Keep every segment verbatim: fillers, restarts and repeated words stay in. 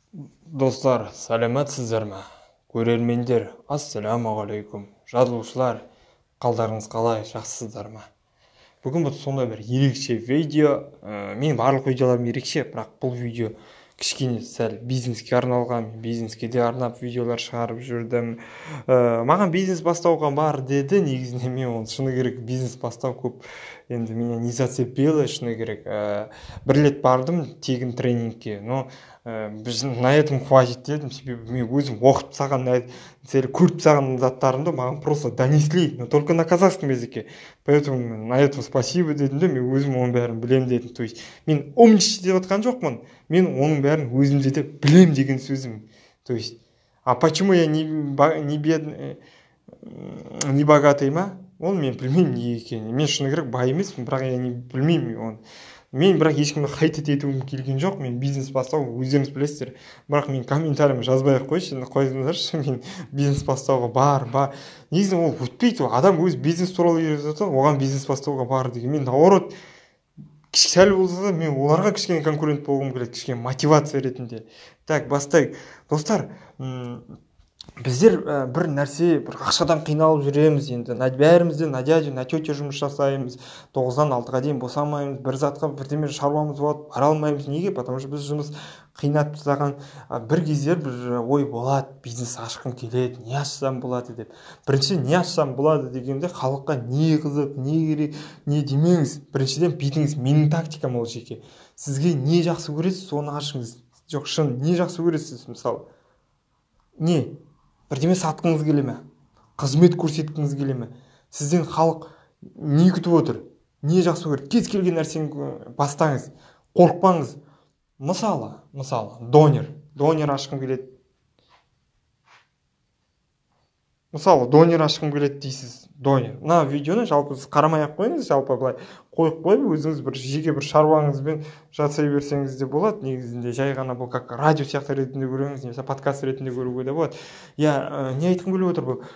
Достар, сәлеметсіздер ме? Көрермендер, ассалаумағалейкум. Жазылушылар, қалдарыңыз қалай, жақсысыздар ма? Бүгін бұл сондай бір ерекше видео. Ә, мен барлық видеоларым ерекше, бірақ бұл видео кішкене сәл бизнеске арналған. Бизнеске де арнап видеолар шығарып жүрдім. Ә, маған бизнес бастауға бар деді. Негізінде мен оны шыны керек бизнес бастау көп. Енді меня не зацепило, шыны керек. Ә, бір рет бардым тегін тренингке. Но біз на этом хватит дедім, себебі мен өзім оқып тастаған көріп тастаған заттарымды маған просто донесли, но только на казахском языке. Поэтому на это спасибо дедім де, мен өзім оның бәрін білем дедім. То есть мен умничать деп отқан жоқпын, мен оның бәрін өзімде де білем деген сөзім. То есть, а почему я не, не бедный, не богатый ма? Оны мен білмеймін не екенін. Мен шыны керек бай емеспін, бірақ я не білмеймін оны. Мен бірақ ешкімді қайтет етуім келген жоқ. Мен бизнес бастау, өздеріңіз білесіздер. Бірақ мен комментарийімді жазбай ақ қойшы, қойыңдаршы, мен бизнес бастауға бар, бар. Негізі ол өтпейді. Адам өз бизнес туралы үйретіп жатыр, оған бизнес бастауға бар деген. Мен наоборот, сәл болса да мен оларға кішкене конкурент болғым келеді, кішкене мотивация ретінде. Так, бастайық. Достар, біздер ә, бір нәрсе, бір ақшадан қиналып жүреміз енді. Бәрімізде на дядю, на тетю жұмыс жасаймыз. тоғыздан алтыға дейін босамаймыз. Бір затқа бірдеме шаруамыз болады, бара алмаймыз. Неге? Потому что біз жұмыс қинап тастаған. Бір кездер бір ой болады, бизнес ашқым келеді, не ашсам болады деп. Біріншіден, не ашсам болады дегенде халыққа не қызық, не керек, не демеңіз. Біріншіден, бүйтіңіз. Менің тактикам ол жеке. Сізге не жақсы көресіз, соны ашыңыз. Жоқ, шын, не жақсы көресіз, мысалы? Не? Бірдеме сатқыңыз келе ме? Қызмет көрсеткіңіз келе ме? Сізден халық не күтіп отыр? Не жақсы көреді? Кез келген нәрсені бастаңыз. Қорықпаңыз. Мысалы, мысалы, донер. Донер ашқым келеді. Мысалы, донер ашқым келеді дейсіз. Донер. Мына видеоны жалпы сіз қарамай ақ қойыңыз, жалпы былай қойып қойып, өзіңіз бір жеке бір шаруаңызбен жасай берсеңіз де болады. Негізінде жай ғана бұл как радио сияқты ретінде көріңіз, немесе подкаст ретінде көруге де болады. Я не айтқым келіп отыр бұл.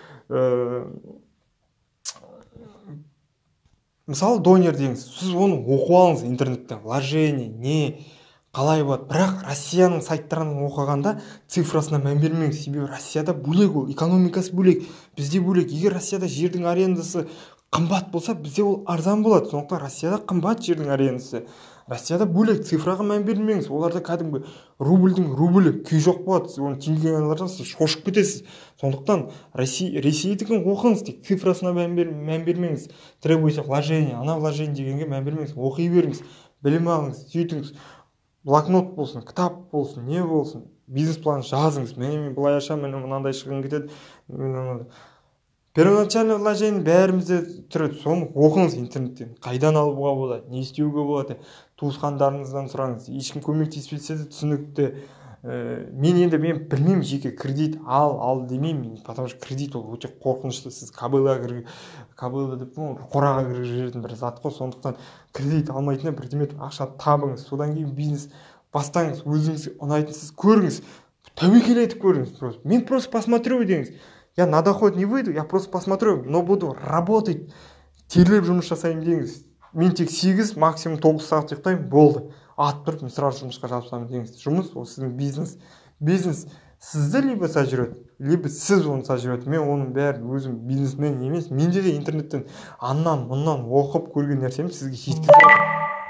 Мысалы, донер деңіз. Сіз оны оқып алыңыз интернеттен. Вложение, не, қалай болады. Бірақ Россияның сайттарын оқығанда цифрасына мән бермеңіз. Себебі Россияда бөлек ол, экономикасы бөлек, бізде бөлек. Егер Россияда жердің арендасы қымбат болса, бізде ол арзан болады. Сондықтан Россияда қымбат жердің арендасы. Россияда бөлек, цифраға мән бермеңіз. Оларда кәдімгі рубльдің рублі күй жоқ болады. Сіз оны теңгеге алардан сіз шошып кетесіз. Сондықтан Ресейдікін оқыңыз, тек цифрасына мән бермеңіз. Требуйте вложение, ана вложение дегенге мән бермеңіз. Оқи беріңіз, білім алыңыз, сөйтіңіз. Блокнот болсын, кітап болсын, не болсын, бизнес план жазыңыз. Мен былай ашам, мен мынандай шығын кетеді. Первоначальный вложение бәрімізде тұрады. Соны оқыңыз интернеттен. Қайдан алуға болады, не істеуге болады. Туысқандарыңыздан сұраңыз. Ешкім көмектеспесе де түсінікті. Мен енді мен білмеймін, жеке кредит ал, ал демеймін. Потому что кредит ол өте қорқынышты. Сіз кабыла кабыла деп қораға кіріп жүретін бір зат қой. Сондықтан кредит алмайтын бірдеме ақша табыңыз. Содан кейін бизнес бастаңыз. Өзіңізге ұнайтын сіз көріңіз. Тәуекел етіп көріңіз. Мен просто посмотрю деңіз. Я на доход не выйду, я просто посмотрю, но буду работать. Терлеп жұмыс жасаймын деңіз. Мен тек сегіз, максимум тоғыз сағат ұйықтаймын, болды. Атып тұрып, мен сразу жұмысқа жабысамын деңіз. Жұмыс ол сіздің бизнес. Бизнес сізді либо сожрет, либо сіз оны сожрет. Мен оның бәрін өзім бизнесмен емес. Менде де интернеттен аннан, мұннан оқып көрген нәрсем сізге жеткізіп жатыр.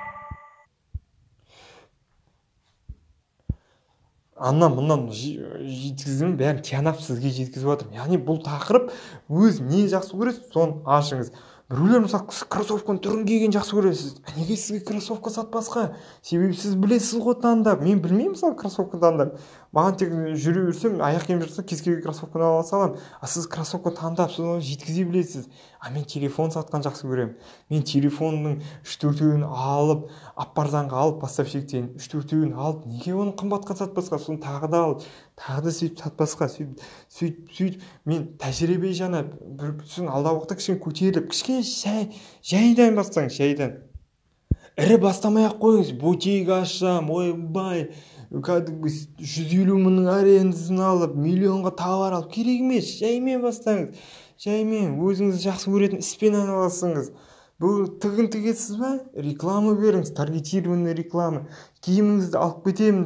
Аннан мұннан жеткіздің бәрін тиянап сізге жеткізіп жатырмын. Яғни бұл тақырып өз не жақсы көресіз, соны ашыңыз. Біреулер мысалы кроссовканың түрін киген жақсы көресіз. Неге сізге кроссовка сатпасқа? Себебі сіз білесіз ғой таңдап. Мен білмеймін мысалы кроссовка таңдап. Маған тек жүре берсем, аяқ киім жатса кез келген кроссовканы ала саламын. А сіз кроссовка таңдап, соны жеткізе білесіз. А мен телефон сатқан жақсы көремін. Мен телефонның үш-төртеуін алып, аппарзанға алып, поставщиктен үш-төртеуін алып, неге оны қымбатқа сатпасқа? Соны тағы да алып, тағы да сөйтіп сатпасқа, сөйтіп, сөйтіп, сөйтіп, мен тәжірибе жанап, бір сосын алдағы уақытта кішкене көтеріліп, кішкене шай, жайдан бастаңыз, жайдан. Ірі бастамай ақ қойыңыз, бутик ашсам, ойбай, кәдімгі жүз елу мыңның арендасын алып, миллионға товар алып, керек емес, жаймен бастаңыз. Жаймен, өзіңіз жақсы көретін іспен айналасыңыз. Бұл тігін тігесіз ба? Реклама беріңіз, таргетированный реклама. Киіміңізді алып кетемін деп.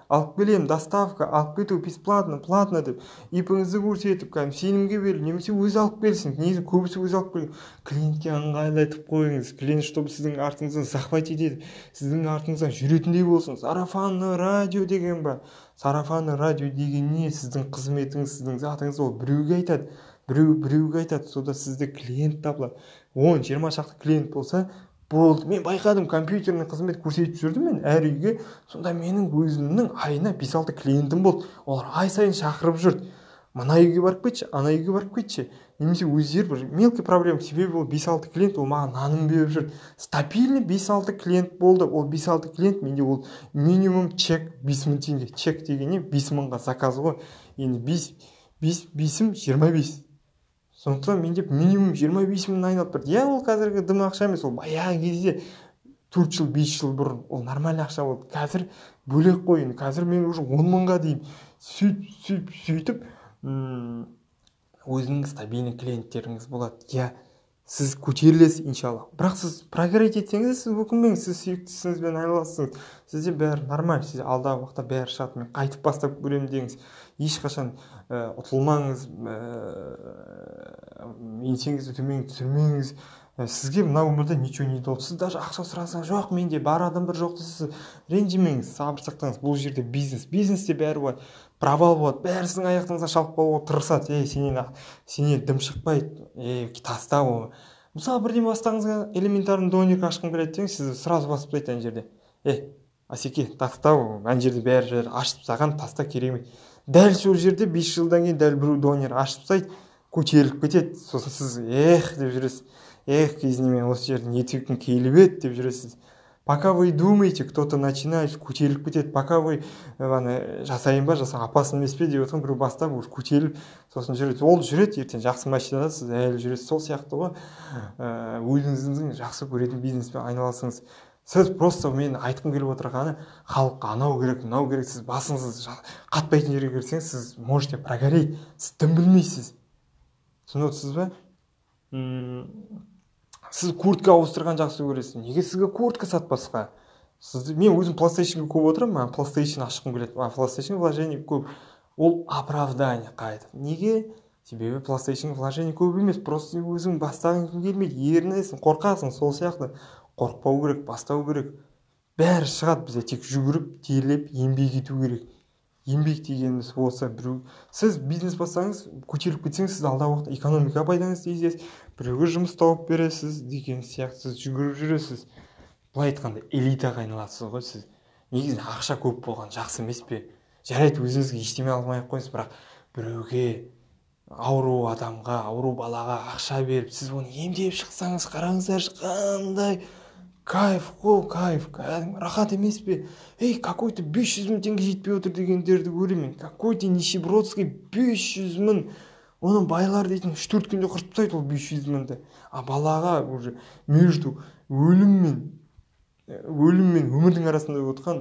алып келем, доставка, алып кету бесплатно, платно деп ипіңізді көрсетіп, кәдімгі сенімге беріп, немесе өзі алып келсін. Негізі көбісі өзі алып келген. Клиентке ыңғайлатып қойыңыз. Клиент чтобы сіздің артыңыздан захват етеді, сіздің артыңыздан жүретіндей болсын. Сарафанный радио деген ба? Сарафанный радио деген не? Сіздің қызметіңіз, сіздің затыңыз ол біреуге айтады. Біреу біреуге айтады, сода сізде клиент табылады. он жиырма шақты клиент болса, болды. Мен байқадым, компьютерный қызмет көрсетіп жүрдім мен әр үйге. Сонда менің өзімнің айына бес алты клиентім болды. Олар ай сайын шақырып жүрді. Мына үйге барып кетші, ана үйге барып кетші. Немесе өздері бір мелкий проблема, себебі ол бес алты клиент, ол маған наным беріп жүрді. Стабильный бес алты клиент болды. Ол бес алты клиент менде ол минимум чек бес мың теңге. Чек деген не? бес мыңға заказ ғой. Енді бесім жиырма бес. Сондықтан менде минимум жиырма бес мың айналып тұрды. Я ол қазіргі дым ақша емес, ол баяғы кезде төрт жыл бес жыл бұрын ол нормальный ақша болды. Қазір бөлек қойын. Қазір мен уже он мыңға дейін сөйтіп сөйтіп сөйтіп өзіңіз стабильный клиенттеріңіз болады. Я сіз көтерілесіз иншалла. Бірақ сіз прогресс етсеңіз, сіз өкінбеңіз, сіз сүйікті ісіңізбен айналасыңыз. Сізде бәрі нормаль, сіз алдағы уақытта бәрі шығады. Мен қайтып бастап көремін деңіз. Ешқашан ұтылмаңыз, еңсеңізді төмен түсірмеңіз. Сізге мына өмірде ничего не долг. Сіз даже ақша сұрасаңыз, жоқ менде бар адамдар жоқ десіз, ренжімеңіз, сабыр сақтаңыз. Бұл жерде бизнес, бизнесте бәрі болады. Провал болады, бәрі сіздің аяқтарыңыздан шалып қалуға тырысады. Ей, сенен сенен дым шықпайды. Ей, таста ол. Мысалы бірден бастаңызға элементарный донерка ашқым келеді деңіз, сіз сразу басып тастайды ана жерде. Ей, Асеке, таста ол. Ана жерде бәрі жер ашып тастаған, таста керек емес. Дәл сол жерде бес жылдан кейін дәл бір донер ашып тастайды, көтеріліп кетеді. Сосын сіз ех деп жүресіз. Эх, кезінде мен осы жерде не етуім келіп еді деп жүресіз. Пока вы думаете, кто-то начинает көтеріліп кетеді. Пока вы ана жасайын ба, жасаң апасын емес пе деп отырған біреу бастап уже көтеріліп, сосын жүреді. Ол жүреді, ертең жақсы машинада сіз әлі жүресіз. Сол сияқты ғой. Өзіңіздің жақсы көретін бизнеспен айналасыңыз. Сіз просто мен айтқым келіп отырғаны, халыққа анау керек, мынау керек, сіз басыңыз қатпайтын жерге кірсеңіз, сіз можете прогореть. Сіз дым білмейсіз. Түсініп отырсыз ба? Сіз куртка ауыстырған жақсы көресіз. Неге сізге куртка сатпасқа? Сіз мен өзім PlayStation'ға көп отырамын, мен PlayStation ашқым келеді. А PlayStation вложение көп. Ол оправдание қайтып. Неге? Себебі PlayStation вложение көп емес. Просто өзің бастағың келмейді, ерінесің, қорқасың, сол сияқты. Қорқпау керек, бастау керек. Бәрі шығады, бізде тек жүгіріп, терлеп, еңбек ету керек. Еңбек дегеніміз болса, біреу сіз бизнес бастаңыз, көтеріліп кетсеңіз, сіз алдағы уақытта экономика пайдаңызды сезесіз, біреуге жұмыс тауып бересіз деген сияқты сіз жүгіріп жүресіз. Былай айтқанда элитаға айналасыз ғой сіз. Негізі ақша көп болған жақсы емес пе? Жарайды, өзіңізге ештеме алмай ақ қойыңыз, бірақ біреуге ауру адамға, ауру балаға ақша беріп, сіз оны емдеп шықсаңыз, қараңыздаршы қандай кайф, қол кайф, кәдімгі рахат емес пе? Ей, какой-то бес жүз мың теңге жетпей отыр дегендерді көремін. Какой-то нищебродский бес жүз мың. Оның байлар дейтін үш төрт күнде құртып тастайды ол бес жүз мыңды. А балаға уже между өлім мен өлім мен өмірдің арасында отқан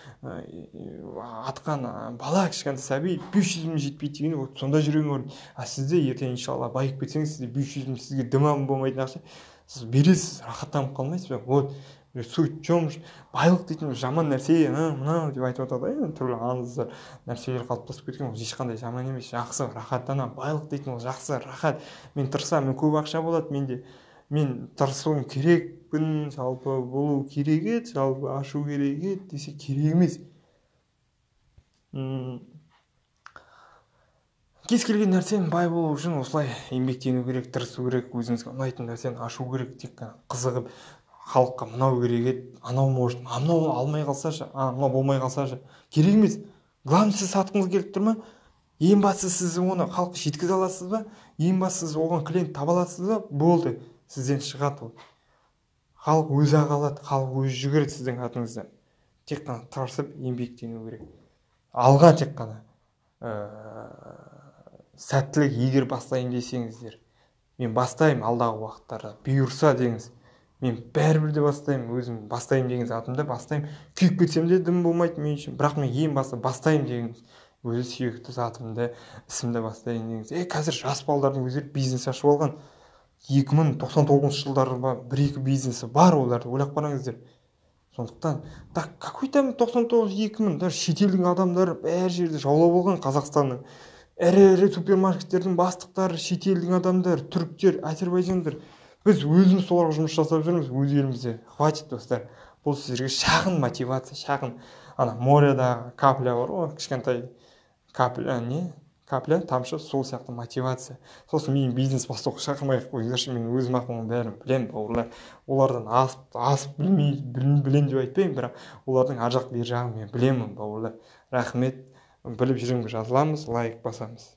атқан бала, кішкентай сәби бес жүз мың жетпейді деген, вот сонда жүрегім ауырады. А сізде ертең иншалла байып кетсеңіз, сізде бес жүз мың сізге дымам болмайтын ақша, сіз бересіз, рахаттанып қалмайсыз ба? Вот суть чем байлық дейтін жаман нәрсе, мына деп айтып жатады ғой, түрлі аңыздар нәрселер қалыптасып кеткен, ол ешқандай жаман емес, жақсы, рахаттанамын. Байлық дейтін ол жақсы, рахат. Мен тырысамын, мен көп ақша болады менде. Мен тырысуым керекпін, жалпы болу керек еді, жалпы ашу керек еді десе керек емес. Кез келген нәрсені бай болу үшін осылай еңбектену керек, тырысу керек, өзіңізге ұнайтын нәрсені ашу керек, тек қана қызығып, халыққа мынау керек еді, анау может, анау алмай қалсашы, анау болмай қалсашы, керек емес. Главное, сіз сатқыңыз келіп тұр ма? Ең бастысы сіз оны халыққа жеткізе аласыз ба? Ең бастысы сіз оған клиент таба аласыз ба? Болды, сізден шығады ол. Халық өзі ағалады, халық өзі жүгіреді сіздің атыңызда. Тек қана тырысып еңбектену керек. Алға тек қана сәттілік, егер бастайын десеңіздер, мен бастаймын алдағы уақыттарда, бұйырса деңіз, мен бәрібір де бастаймын, өзім бастаймын деңіз, атымда бастаймын, күйіп кетсем де дым болмайды мен үшін, бірақ мен ең басты бастаймын деңіз, өзі сүйікті затымды, ісімді бастайын деңіз. Е, қазір жас балалардың өздері бизнес ашып алған, екі мың тоқсан тоғызыншы жылдары бір екі бизнесі бар, оларды ойлап қараңыздар. Сондықтан так какой там тоқсан тоғыз екі мың даже шетелдің адамдары әр жерде жаулап алған қазақстанның ірі ірі супермаркеттердің бастықтары, шетелдің адамдар, түріктер, әзербайжандар. Біз өзіміз соларға жұмыс жасап жүрміз өз елімізде. Хватит, достар. Бұл сіздерге шағын мотивация, шағын ана моредағы капля бар ғой, кішкентай капля, не? Капля, тамшы, сол сияқты мотивация. Сосын мен бизнес бастауға шақырмай-ақ қойыңдаршы, мен өзім ақ оның бәрін білемін, бауырлар. Олардан асып, асып білмей, білем деп айтпаймын, бірақ олардың ар жақ бер жағын мен білемін, бауырлар. Рахмет. Біліп жүргенге жазыламыз, лайк басамыз.